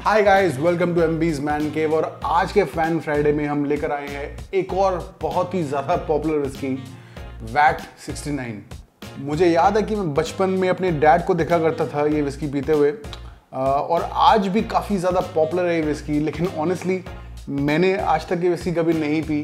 Hi guys, welcome to MB's man cave. और आज के फैन फ्राइडे में हम लेकर आए हैं एक और बहुत ही ज़्यादा पॉपुलर विस्की, वैट 69। मुझे याद है कि मैं बचपन में अपने डैड को देखा करता था ये विस्की पीते हुए, और आज भी काफ़ी ज़्यादा पॉपुलर है ये विस्की। लेकिन ऑनेस्टली मैंने आज तक ये विस्की कभी नहीं पी,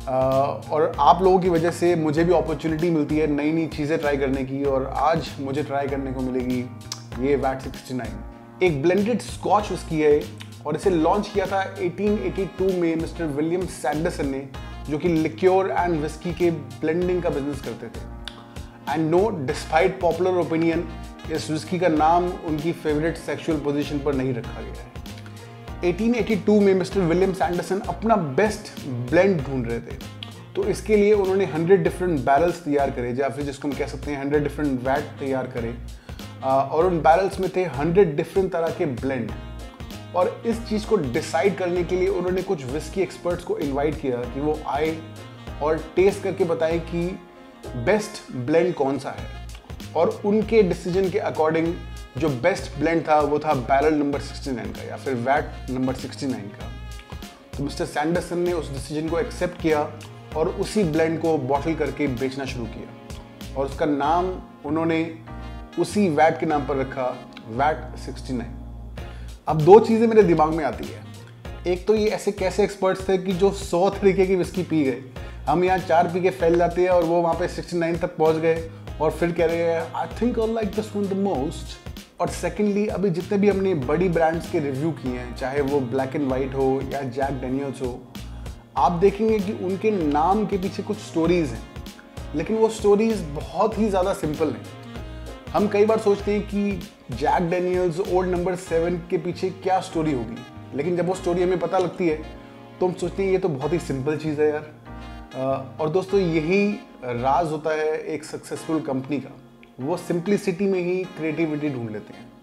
और आप लोगों की वजह से मुझे भी अपॉर्चुनिटी मिलती है नई नई चीज़ें ट्राई करने की, और आज मुझे ट्राई करने को मिलेगी ये वैट 69। एक ब्लेंडेड स्कॉच विस्की है और इसे लॉन्च किया था 1882 में मिस्टर विलियम सैंडरसन ने, जो कि लिक्योर एंड विस्की के ब्लेंडिंग का बिजनेस करते थे। And no, despite popular opinion, इस विस्की का नाम उनकी फेवरेट सेक्सुअल पोजीशन पर नहीं रखा गया है। 1882 में मिस्टर विलियम सैंडरसन अपना बेस्ट ब्लेंड ढूंढ रहे थे, तो इसके लिए उन्होंने 100 डिफरेंट बैरल्स तैयार करे, या फिर जिसको हम कह सकते हैं 100 डिफरेंट वैट तैयार करे, और उन बैरल्स में थे 100 डिफरेंट तरह के ब्लेंड। और इस चीज़ को डिसाइड करने के लिए उन्होंने कुछ विस्की एक्सपर्ट्स को इनवाइट किया कि वो आए और टेस्ट करके बताएं कि बेस्ट ब्लेंड कौन सा है। और उनके डिसीजन के अकॉर्डिंग जो बेस्ट ब्लेंड था वो था बैरल नंबर 69 का, या फिर वैट नंबर 69 का। तो मिस्टर सैंडरसन ने उस डिसीजन को एक्सेप्ट किया और उसी ब्लेंड को बॉटल करके बेचना शुरू किया, और उसका नाम उन्होंने उसी वैट के नाम पर रखा, वैट 69। अब दो चीज़ें मेरे दिमाग में आती है। एक तो ये ऐसे कैसे एक्सपर्ट्स थे कि जो 100 तरीके की विस्की पी गए, हम यहाँ 4 पी के फैल जाते हैं और वो वहाँ पे 69 तक पहुँच गए और फिर कह रहे हैं I think I like this one the most. और सेकेंडली, अभी जितने भी हमने बड़ी ब्रांड्स के रिव्यू किए हैं, चाहे वो ब्लैक एंड वाइट हो या जैक डेनियल्स हो, आप देखेंगे कि उनके नाम के पीछे कुछ स्टोरीज हैं, लेकिन वो स्टोरीज बहुत ही ज़्यादा सिंपल हैं। हम कई बार सोचते हैं कि जैक डेनियल्स ओल्ड नंबर 7 के पीछे क्या स्टोरी होगी, लेकिन जब वो स्टोरी हमें पता लगती है तो हम सोचते हैं ये तो बहुत ही सिंपल चीज़ है यार। और दोस्तों, यही राज होता है एक सक्सेसफुल कंपनी का, वो सिंप्लिसिटी में ही क्रिएटिविटी ढूंढ लेते हैं।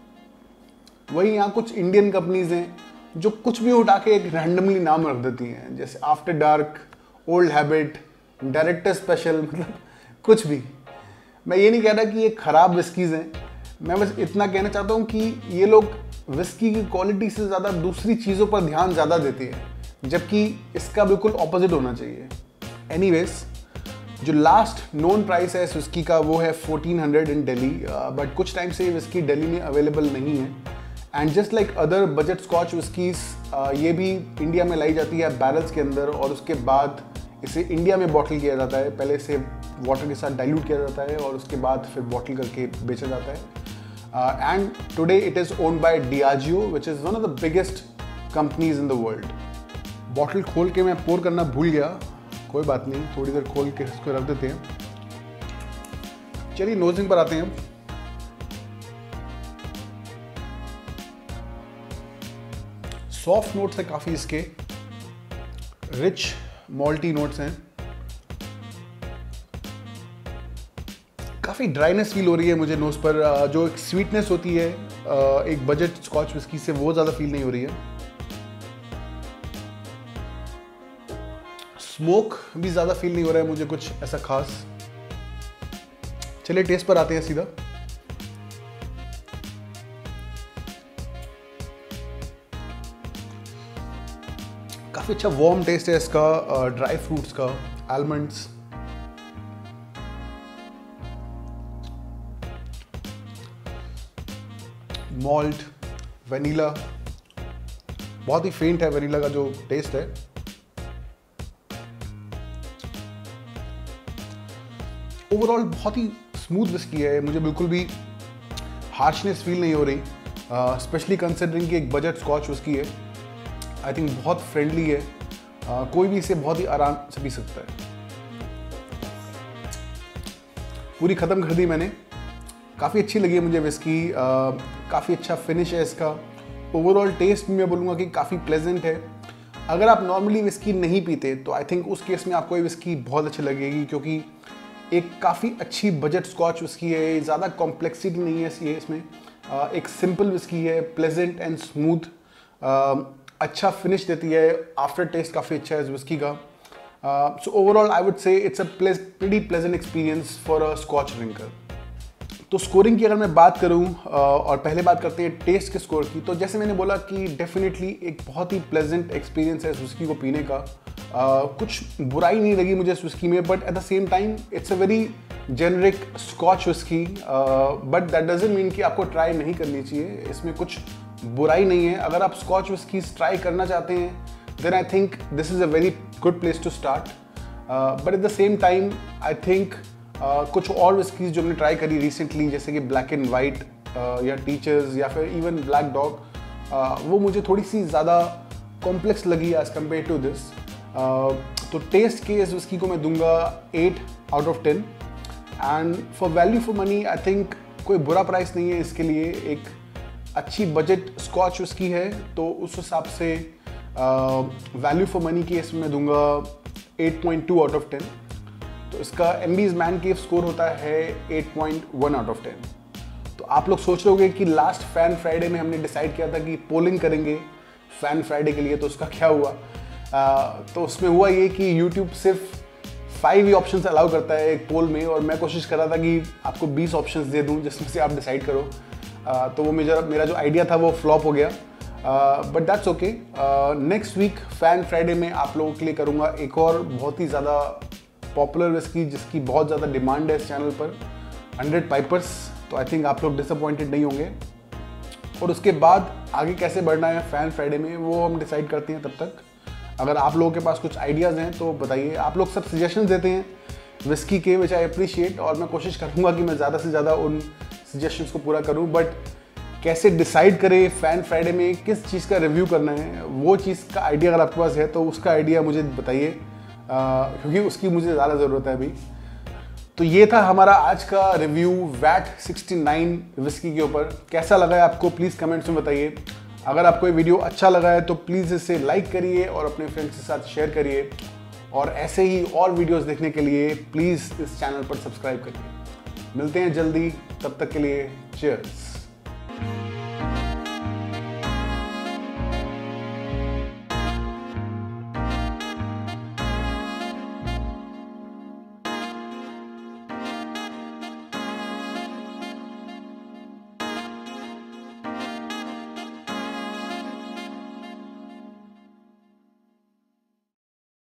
वही यहाँ कुछ इंडियन कंपनीज हैं जो कुछ भी उठा के एक रैंडमली नाम रख देती हैं, जैसे after dark, old habit, director special, मतलब कुछ भी। मैं ये नहीं कह रहा कि ये ख़राब विस्कीज़ हैं, मैं बस इतना कहना चाहता हूँ कि ये लोग विस्की की क्वालिटी से ज़्यादा दूसरी चीज़ों पर ध्यान ज़्यादा देते हैं, जबकि इसका बिल्कुल ऑपोजिट होना चाहिए। एनीवेज, जो लास्ट नोन प्राइस है इस विस्की का वो है 1400 इन दिल्ली, बट कुछ टाइम से ये विस्की दिल्ली में अवेलेबल नहीं है। And just like other budget scotch whiskies, ये भी इंडिया में लाई जाती है बैरल्स के अंदर, और उसके बाद इसे इंडिया में बॉटल किया जाता है। पहले इसे वाटर के साथ डाइल्यूट किया जाता है और उसके बाद फिर बॉटल करके बेचा जाता है। And today it is owned by Diageo, which is one of the biggest companies in the world. Bottle खोल के मैं पोर करना भूल गया, कोई बात नहीं, थोड़ी देर खोल के इसको रख देते हैं। चलिए नोजिंग पर आते हैं। सॉफ्ट नोट्स है काफ़ी इसके, रिच मॉल्टी नोट्स हैं, काफ़ी ड्राइनेस फील हो रही है मुझे नोज पर। जो एक स्वीटनेस होती है एक बजट स्कॉच विस्की से, वो ज़्यादा फील नहीं हो रही है। स्मोक भी ज़्यादा फील नहीं हो रहा है मुझे कुछ ऐसा खास। चलिए टेस्ट पर आते हैं सीधा। काफ़ी अच्छा वार्म टेस्ट है इसका, ड्राई फ्रूट्स का, आलमंड्स, मॉल्ट, वनीला, बहुत ही फेंट है वनीला का जो टेस्ट है। ओवरऑल बहुत ही स्मूथ विस्की है, मुझे बिल्कुल भी हार्शनेस फील नहीं हो रही, स्पेशली कंसिडरिंग कि एक बजट स्कॉच विस्की है। आई थिंक बहुत फ्रेंडली है, कोई भी इसे बहुत ही आराम से पी सकता है। पूरी ख़त्म कर दी मैंने, काफ़ी अच्छी लगी है मुझे विस्की, काफ़ी अच्छा फिनिश है इसका। ओवरऑल टेस्ट में मैं बोलूँगा कि काफ़ी प्लेजेंट है। अगर आप नॉर्मली विस्की नहीं पीते तो आई थिंक उस केस में आपको ये विस्की बहुत अच्छी लगेगी, क्योंकि एक काफ़ी अच्छी बजट स्कॉच विस्की है, ज़्यादा कॉम्प्लेक्सिटी नहीं है ये इसमें, एक सिंपल विस्की है, प्लेजेंट एंड स्मूथ, अच्छा फिनिश देती है, आफ्टर टेस्ट काफ़ी अच्छा है इस विस्की का। So overall, I would say it's a pretty pleasant experience for a Scotch drinker. तो स्कोरिंग की अगर मैं बात करूं और पहले बात करते हैं टेस्ट के स्कोर की, तो जैसे मैंने बोला कि डेफिनेटली एक बहुत ही प्लेजेंट एक्सपीरियंस है इस विस्की को पीने का। कुछ बुराई नहीं लगी मुझे इस विस्की में, but at the same time it's a very generic scotch whisky, but that doesn't mean कि आपको ट्राई नहीं करनी चाहिए। इसमें कुछ बुराई नहीं है। अगर आप स्कॉच विस्की ट्राई करना चाहते हैं then I think this is a very good place to start, but at the same time I think कुछ और विस्कीज जो हमने ट्राई करी रिसेंटली, जैसे कि ब्लैक एंड वाइट या टीचर्स या फिर इवन ब्लैक डॉग, वो मुझे थोड़ी सी ज़्यादा कॉम्प्लेक्स लगी एज कम्पेयर टू दिस। तो टेस्ट के इस विस्की को मैं दूंगा 8 out of 10 and for value for money I think कोई बुरा प्राइस नहीं है इसके लिए। एक अच्छी बजट स्कॉच विस्की है, तो उस हिसाब से वैल्यू फॉर मनी की इसमें मैं दूंगा 8.2 आउट ऑफ 10। तो इसका एम्बीज मैन केव स्कोर होता है 8.1 आउट ऑफ 10। तो आप लोग सोच रहे होंगे कि लास्ट फैन फ्राइडे में हमने डिसाइड किया था कि पोलिंग करेंगे फैन फ्राइडे के लिए, तो उसका क्या हुआ? तो उसमें हुआ ये कि YouTube सिर्फ 5 ही ऑप्शंस अलाउ करता है एक पोल में, और मैं कोशिश कर रहा था कि आपको 20 ऑप्शंस दे दूं जिसमें से आप डिसाइड करो। तो वो मेरा जो आइडिया था वो फ्लॉप हो गया, but that's okay. Next week fan Friday में आप लोगों के लिए करूँगा एक और बहुत ही ज़्यादा पॉपुलर विस्की जिसकी बहुत ज़्यादा डिमांड है इस चैनल पर, 100 पाइपर्स। तो आई थिंक आप लोग डिसअपॉइंटेड नहीं होंगे। और उसके बाद आगे कैसे बढ़ना है फैन फ्राइडे में वो हम डिसाइड करते हैं। तब तक अगर आप लोगों के पास कुछ आइडियाज़ हैं तो बताइए। आप लोग सब सजेशंस देते हैं विस्की के, विच आई अप्रिशिएट, और मैं कोशिश करूँगा कि मैं ज़्यादा से ज़्यादा उन सजेशंस को पूरा करूँ। बट कैसे डिसाइड करें फैन फ्राइडे में किस चीज़ का रिव्यू करना है, वो चीज़ का आइडिया अगर आपके पास है तो उसका आइडिया मुझे बताइए, क्योंकि उसकी मुझे ज़्यादा ज़रूरत है अभी। तो ये था हमारा आज का रिव्यू वैट 69 विस्की के ऊपर। कैसा लगा है आपको प्लीज़ कमेंट्स में बताइए। अगर आपको ये वीडियो अच्छा लगा है तो प्लीज़ इसे लाइक करिए और अपने फ्रेंड्स के साथ शेयर करिए, और ऐसे ही और वीडियोस देखने के लिए प्लीज़ इस चैनल पर सब्सक्राइब करिए। मिलते हैं जल्दी, तब तक के लिए चीयर्स।